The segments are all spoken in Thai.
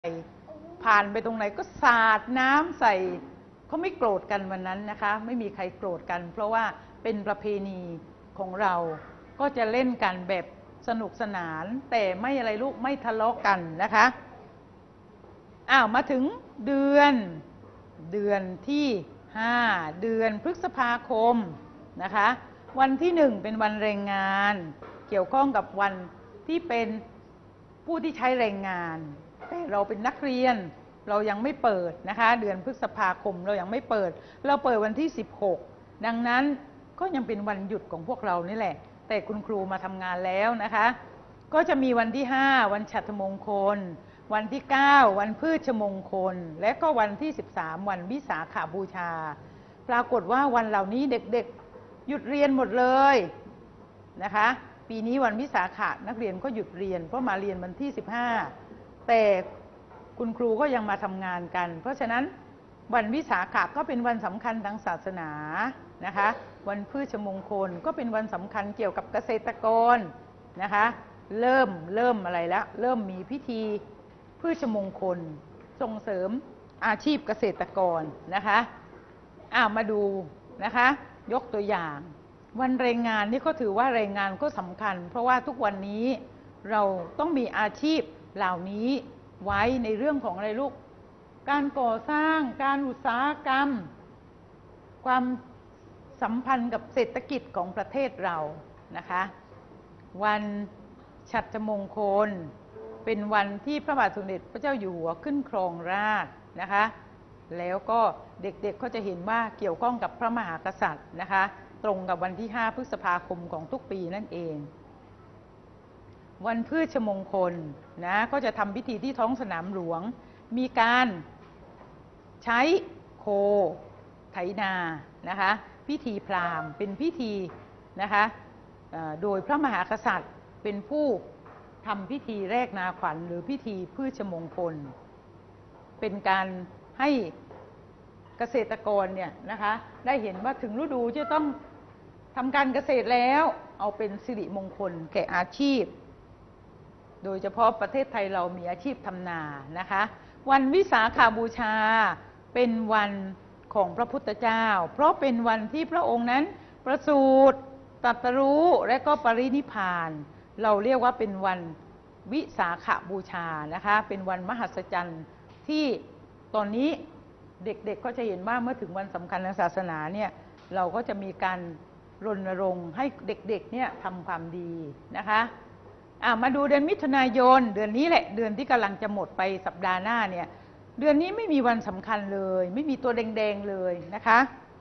ผ่านไปตรงไหนก็สาดน้ำใส่เขาไม่โกรธกันวันนั้นนะคะไม่มีใครโกรธกันเพราะว่าเป็นประเพณีของเราก็จะเล่นกันแบบสนุกสนานแต่ไม่อะไรลูกไม่ทะเลาะกันนะคะมาถึงเดือนที่5เดือนพฤษภาคมนะคะวันที่1เป็นวันแรงงานเกี่ยวข้องกับวันที่เป็นผู้ที่ใช้แรงงานแต่เราเป็นนักเรียนเรายังไม่เปิดนะคะเดือนพฤษภาคมเรายังไม่เปิดเราเปิดวันที่16ดังนั้นก็ยังเป็นวันหยุดของพวกเรานี่แหละแต่คุณครูมาทำงานแล้วนะคะก็จะมีวันที่5วันฉัตรมงคลวันที่9วันพฤชมงคลและก็วันที่13วันวิสาขบูชาปรากฏว่าวันเหล่านี้เด็กๆหยุดเรียนหมดเลยนะคะปีนี้วันวิสาขะนักเรียนก็หยุดเรียนเพราะมาเรียนวันที่15แต่คุณครูก็ยังมาทำงานกันเพราะฉะนั้นวันวิสาขะก็เป็นวันสำคัญทางศาสนานะคะวันพฤชมงคลก็เป็นวันสำคัญเกี่ยวกับเกษตรกรนะคะเริ่มอะไรแล้วเริ่มมีพิธีพฤชมงคลส่งเสริมอาชีพเกษตรกรนะคะมาดูนะคะยกตัวอย่างวันแรงงานนี่ก็ถือว่าแรงงานก็สำคัญเพราะว่าทุกวันนี้เราต้องมีอาชีพเหล่านี้ไว้ในเรื่องของอะไรลูกการก่อสร้างการอุตสาหกรรมความสัมพันธ์กับเศรษฐกิจของประเทศเรานะคะวันฉัตรมงคลเป็นวันที่พระบาทสมเด็จพระเจ้าอยู่หัวขึ้นครองราชย์นะคะแล้วก็เด็กๆก็จะเห็นว่าเกี่ยวข้องกับพระมหากษัตริย์นะคะตรงกับวันที่5พฤษภาคมของทุกปีนั่นเองวันพฤชมงคลนะก็จะทำพิธีที่ท้องสนามหลวงมีการใช้โคไถนานะคะพิธีพราหมณ์เป็นพิธีนะคะโดยพระมหากษัตริย์เป็นผู้ทำพิธีแรกนาขวัญหรือพิธีพฤชมงคลเป็นการให้เกษตรกรเนี่ยนะคะได้เห็นว่าถึงฤดูจะต้องทำการเกษตรแล้วเอาเป็นสิริมงคลแก่อาชีพโดยเฉพาะประเทศไทยเรามีอาชีพทำนานะคะวันวิสาขบูชาเป็นวันของพระพุทธเจ้าเพราะเป็นวันที่พระองค์นั้นประสูติตรัสรู้และก็ปรินิพพานเราเรียกว่าเป็นวันวิสาขบูชานะคะเป็นวันมหัศจรรย์ที่ตอนนี้เด็กๆก็จะเห็นว่าเมื่อถึงวันสำคัญทางศาสนาเนี่ยเราก็จะมีการรณรงค์ให้เด็กๆเนี่ยทำความดีนะคะมาดูเดือนมิถุนายนเดือนนี้แหละเดือนที่กำลังจะหมดไปสัปดาห์หน้าเนี่ยเดือนนี้ไม่มีวันสำคัญเลยไม่มีตัวแดงๆเลยนะคะ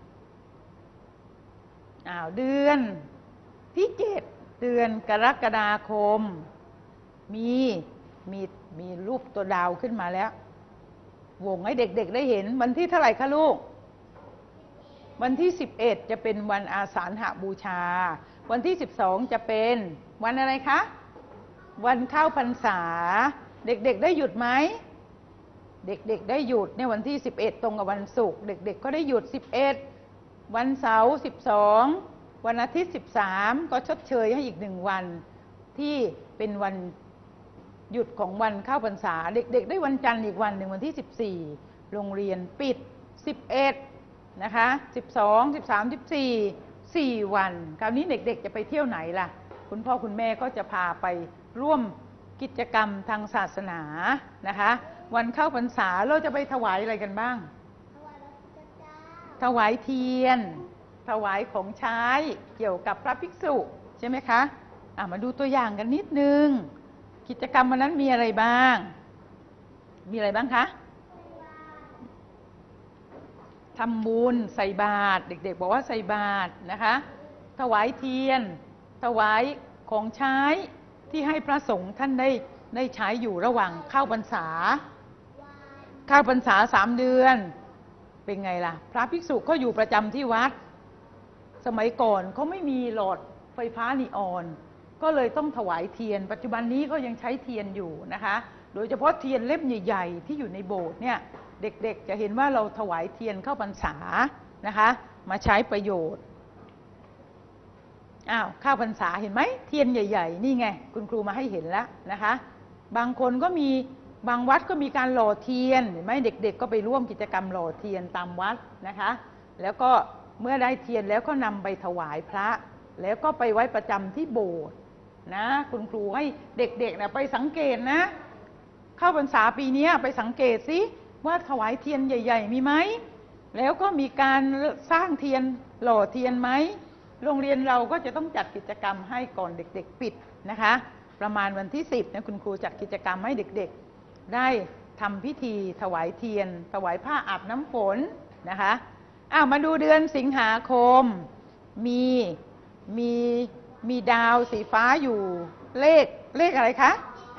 เดือนที่7เดือนกรกฎาคมมีรูปตัวดาวขึ้นมาแล้ววงให้เด็กๆได้เห็นวันที่เท่าไหร่คะลูกวันที่11จะเป็นวันอาสาฬหบูชาวันที่12จะเป็นวันอะไรคะวันเข้าพรรษาเด็กๆได้หยุดไหมเด็กๆได้หยุดในวันที่11ตรงกับวันศุกร์เด็กๆก็ได้หยุด11วันเสาร์12วันอาทิตย์13ก็ชดเชยให้อีก1วันที่เป็นวันหยุดของวันเข้าพรรษาเด็กๆได้วันจันทร์อีกวันหนึ่งวันที่14โรงเรียนปิด11นะคะ12 13 14 4วันคราวนี้เด็กๆจะไปเที่ยวไหนล่ะคุณพ่อคุณแม่ก็จะพาไปร่วมกิจกรรมทางศาสนานะคะวันเข้าพรรษาเราจะไปถวายอะไรกันบ้างถวายเทียนถวายของใช้เกี่ยวกับพระภิกษุใช่ไหมคะมาดูตัวอย่างกันนิดนึงกิจกรรมวันนั้นมีอะไรบ้างคะทำบุญใส่บาตรเด็กๆบอกว่าใส่บาตรนะคะถวายเทียนถวายของใช้ที่ให้พระสงฆ์ท่านได้ใช้อยู่ระหว่างเข้าพรรษา3 เดือนเป็นไงล่ะพระภิกษุก็อยู่ประจำที่วัดสมัยก่อนเขาไม่มีหลอดไฟฟ้านีออนก็เลยต้องถวายเทียนปัจจุบันนี้ก็ยังใช้เทียนอยู่นะคะโดยเฉพาะเทียนเล่มใหญ่ๆที่อยู่ในโบสถ์เนี่ยเด็กๆจะเห็นว่าเราถวายเทียนเข้าพรรษานะคะมาใช้ประโยชน์เข้าพรรษาเห็นไหมเทียนใหญ่ๆนี่ไงคุณครูมาให้เห็นแล้วนะคะบางคนก็มีบางวัดก็มีการหล่อเทียนเห็นไหมเด็กๆก็ไปร่วมกิจกรรมหล่อเทียนตามวัดนะคะแล้วก็เมื่อได้เทียนแล้วก็นำไปถวายพระแล้วก็ไปไว้ประจำที่โบสถ์นะคุณครูให้เด็กๆนะไปสังเกตนะเข้าพรรษาปีนี้ไปสังเกตสิว่าถวายเทียนใหญ่ๆมีไหมแล้วก็มีการสร้างเทียนหล่อเทียนไหมโรงเรียนเราก็จะต้องจัดกิจกรรมให้ก่อนเด็กๆปิดนะคะประมาณวันที่10นะคุณครูจัดกิจกรรมให้เด็กๆได้ทำพิธีถวายเทียนถวายผ้าอาบน้ำฝนนะคะมาดูเดือนสิงหาคมมีดาวสีฟ้าอยู่เลขอะไรคะ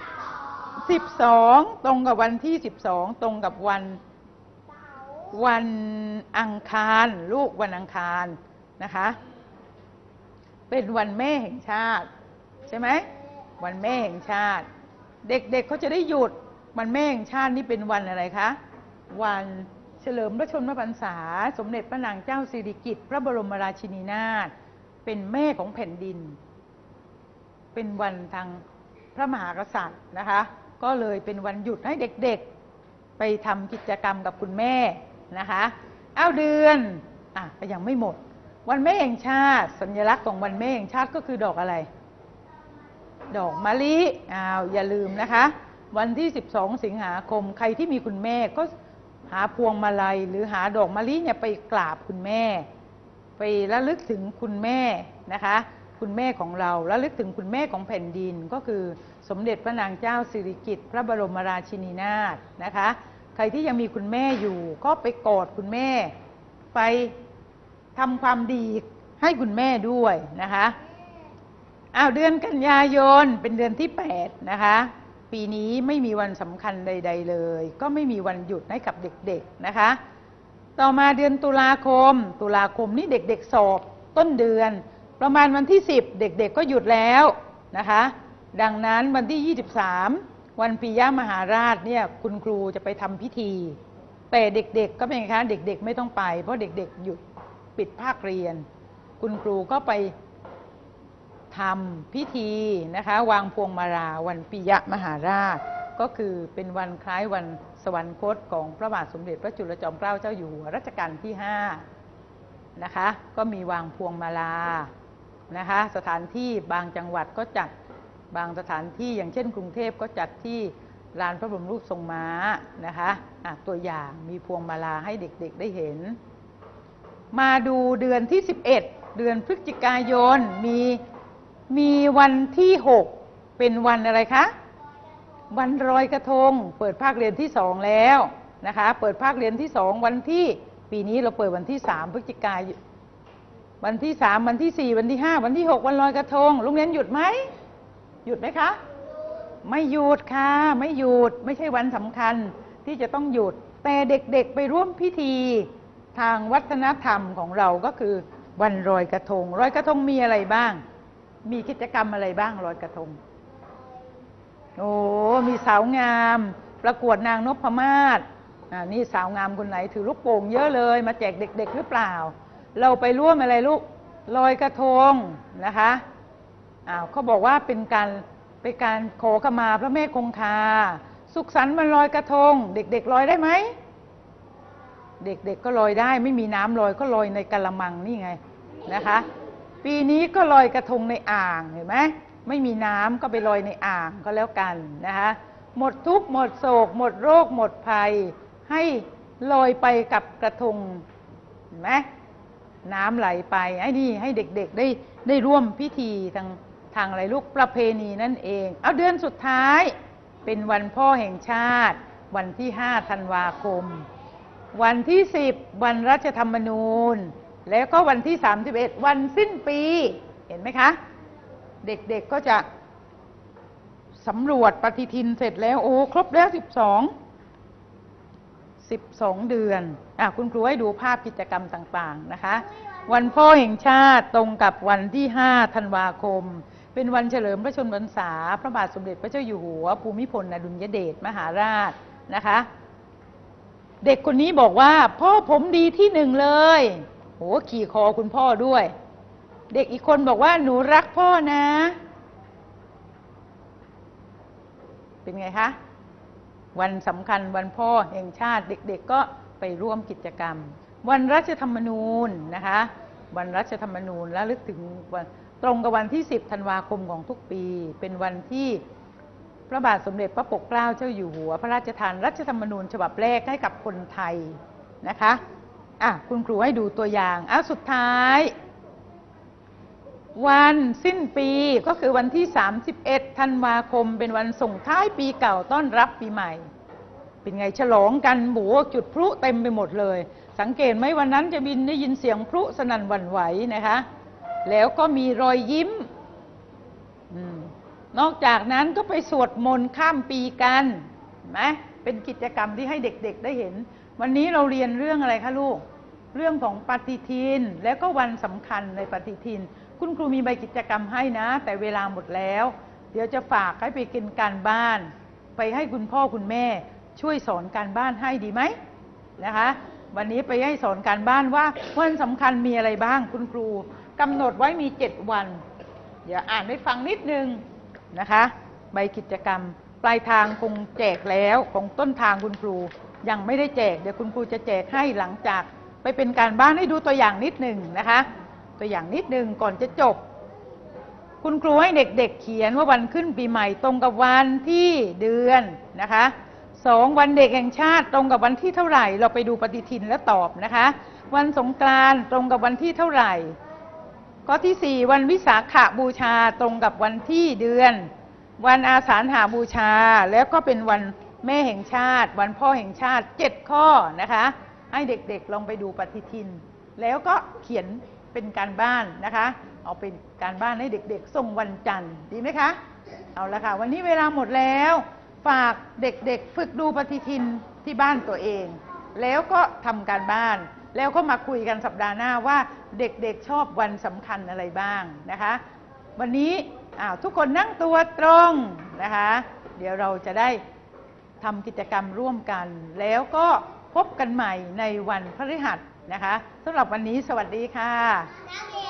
12ตรงกับวันที่12ตรงกับวันอังคารลูกวันอังคารนะคะเป็นวันแม่แห่งชาติใช่ไหมวันแม่แห่งชาติเด็กๆเขาจะได้หยุดวันแม่แห่งชาตินี่เป็นวันอะไรคะวันเฉลิมพระชนมพรรษาสมเด็จพระนางเจ้าสิริกิติ์พระบรมราชินีนาถเป็นแม่ของแผ่นดินเป็นวันทางพระมหากษัตริย์นะคะก็เลยเป็นวันหยุดให้เด็กๆไปทำกิจกรรมกับคุณแม่นะคะเดือนก็ยังไม่หมดวันแม่แห่งชาติสัญลักษณ์ของวันแม่แห่งชาติก็คือดอกอะไรดอกมะลิอย่าลืมนะคะวันที่12สิงหาคมใครที่มีคุณแม่ก็หาพวงมาลัยหรือหาดอกมะลิเนี่ยไปกราบคุณแม่ไประลึกถึงคุณแม่นะคะคุณแม่ของเราระลึกถึงคุณแม่ของแผ่นดินก็คือสมเด็จพระนางเจ้าสิริกิติ์พระบรมราชินีนาถนะคะใครที่ยังมีคุณแม่อยู่ก็ไปกอดคุณแม่ไปทำความดีให้คุณแม่ด้วยนะคะเดือนกันยายนเป็นเดือนที่8นะคะปีนี้ไม่มีวันสำคัญใดๆเลยก็ไม่มีวันหยุดให้กับเด็กๆนะคะต่อมาเดือนตุลาคมนี่เด็กๆสอบต้นเดือนประมาณวันที่10เด็กๆก็หยุดแล้วนะคะดังนั้นวันที่23วันปิยมหาราชเนี่ยคุณครูจะไปทำพิธีแต่เด็กๆก็เป็นไงคะเด็กๆไม่ต้องไปเพราะเด็กๆหยุดปิดภาคเรียนคุณครูก็ไปทำพิธีนะคะวางพวงมาลาวันปิยมหาราชก็คือเป็นวันคล้ายวันสวรรคตของพระบาทสมเด็จพระจุลจอมเกล้าเจ้าอยู่หัวรัชกาลที่5นะคะก็มีวางพวงมาลานะคะสถานที่บางจังหวัดก็จัดบางสถานที่อย่างเช่นกรุงเทพก็จัดที่ลานพระบรมรูปทรงม้านะคะตัวอย่างมีพวงมาลาให้เด็กๆได้เห็นมาดูเดือนที่11เดือนพฤศจิกายนมีวันที่6เป็นวันอะไรคะวันลอยกระทงเปิดภาคเรียนที่2แล้วนะคะเปิดภาคเรียนที่2วันที่ปีนี้เราเปิดวันที่3พฤศจิกายนวันที่3วันที่4วันที่5วันที่6วันลอยกระทงโรงเรียนหยุดไหมหยุดไหมคะไม่หยุดค่ะไม่หยุดไม่ใช่วันสำคัญที่จะต้องหยุดแต่เด็กๆไปร่วมพิธีทางวัฒนธรรมของเราก็คือวันลอยกระทงลอยกระทงมีอะไรบ้างมีกิจกรรมอะไรบ้างลอยกระทงมีสาวงามประกวดนางนพมาศนี่สาวงามคนไหนถือลูกโป่งเยอะเลยมาแจกเด็กๆหรือเปล่าเราไปร่วมอะไรลูกลอยกระทงนะคะเขาบอกว่าเป็นการขอขมาพระแม่คงคาสุขสันต์วันลอยกระทงเด็กๆลอยได้ไหมเด็กๆก็ลอยได้ไม่มีน้ำลอยก็ลอยในกะละมังนี่ไงนะคะปีนี้ก็ลอยกระทงในอ่างเห็นไหมไม่มีน้ำก็ไปลอยในอ่างก็แล้วกันนะคะหมดทุกข์หมดโศกหมดโรคหมดภัยให้ลอยไปกับกระทงเห็นไหมน้ำไหลไปให้เด็กๆได้ร่วมพิธีทางอะไรลูกประเพณีนั่นเองเดือนสุดท้ายเป็นวันพ่อแห่งชาติวันที่5ธันวาคมวันที่10วันรัฐธรรมนูญแล้วก็วันที่31วันสิ้นปีเห็นไหมคะเด็กๆก็จะสำรวจปฏิทินเสร็จแล้วครบแล้ว12เดือนคุณครูให้ดูภาพกิจกรรมต่างๆนะคะวันพ่อแห่งชาติตรงกับวันที่5ธันวาคมเป็นวันเฉลิมพระชนมพรรษาพระบาทสมเด็จพระเจ้าอยู่หัวภูมิพลอดุลยเดชมหาราชนะคะเด็กคนนี้บอกว่าพ่อผมดีที่1เลยขี่คอคุณพ่อด้วยเด็กอีกคนบอกว่าหนูรักพ่อนะเป็นไงคะวันสำคัญวันพ่อแห่งชาติเด็กๆก็ไปร่วมกิจกรรมวันรัฐธรรมนูญนะคะวันรัฐธรรมนูญระลึกถึงวันตรงกับวันที่10 ธันวาคมของทุกปีเป็นวันที่พระบาทสมเด็จพระปกเกล้าเจ้าอยู่หัวพระราชทานรัฐธรรมนูญฉบับแรกให้กับคนไทยนะคะคุณครูให้ดูตัวอย่างสุดท้ายวันสิ้นปีก็คือวันที่31 ธันวาคมเป็นวันส่งท้ายปีเก่าต้อนรับปีใหม่เป็นไงฉลองกันหมูจุดพลุเต็มไปหมดเลยสังเกตไหมวันนั้นจะได้ยินเสียงพลุสนั่นหวั่นไหวนะคะแล้วก็มีรอยยิ้มนอกจากนั้นก็ไปสวดมนต์ข้ามปีกันไหมเป็นกิจกรรมที่ให้เด็กๆได้เห็นวันนี้เราเรียนเรื่องอะไรคะลูกเรื่องของปฏิทินแล้วก็วันสำคัญในปฏิทินคุณครูมีใบกิจกรรมให้นะแต่เวลาหมดแล้วเดี๋ยวจะฝากให้ไปกินการบ้านไปให้คุณพ่อคุณแม่ช่วยสอนการบ้านให้ดีไหมนะคะวันนี้ไปให้สอนการบ้านว่าวันสำคัญมีอะไรบ้างคุณครูกำหนดไว้มี7 วันเดี๋ยวอ่านให้ฟังนิดนึงนะคะใบกิจกรรมปลายทางคงแจกแล้วของต้นทางคุณครูยังไม่ได้แจกเดี๋ยวคุณครูจะแจกให้หลังจากไปเป็นการบ้านให้ดูตัวอย่างนิดนึงนะคะตัวอย่างนิดนึงก่อนจะจบคุณครูให้เด็กๆเขียนว่าวันขึ้นปีใหม่ตรงกับวันที่เดือนนะคะ2วันเด็กแห่งชาติตรงกับวันที่เท่าไหร่เราไปดูปฏิทินแล้วตอบนะคะวันสงกรานต์ตรงกับวันที่เท่าไหร่ข้อที่4วันวิสาขบูชาตรงกับวันที่เดือนวันอาสาฬหบูชาแล้วก็เป็นวันแม่แห่งชาติวันพ่อแห่งชาติ7 ข้อนะคะให้เด็กๆลองไปดูปฏิทินแล้วก็เขียนเป็นการบ้านนะคะเอาเป็นการบ้านให้เด็กๆส่งวันจันทร์ดีไหมคะเอาละค่ะวันนี้เวลาหมดแล้วฝากเด็กๆฝึกดูปฏิทินที่บ้านตัวเองแล้วก็ทำการบ้านแล้วก็มาคุยกันสัปดาห์หน้าว่าเด็กๆชอบวันสำคัญอะไรบ้างนะคะวันนี้ทุกคนนั่งตัวตรงนะคะเดี๋ยวเราจะได้ทำกิจกรรมร่วมกันแล้วก็พบกันใหม่ในวันพฤหัสนะคะสำหรับวันนี้สวัสดีค่ะ